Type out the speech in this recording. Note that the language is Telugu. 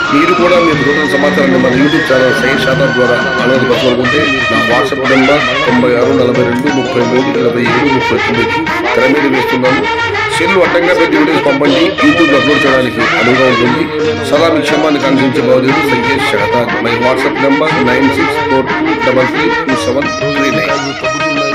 మీరు కూడా మీ నూతన సమాచారాన్ని మన యూట్యూబ్ ఛానల్ సయ్యద్ షాహాజ్ ద్వారా అనుమతిపరచుకుంటే నా వాట్సాప్ నెంబర్ 9642322739 తెర మీద వేస్తున్నాను. సెల్లు అడ్డంగా పెట్టి వీడియోస్ పంపండి. యూట్యూబ్ అప్లోడ్ చేయడానికి అనువుగా ఉంటుంది. సదా మీ క్షమాన్ని కాంక్షించే బాధ్యుడు Syed Shahaz. My WhatsApp number 9642332739.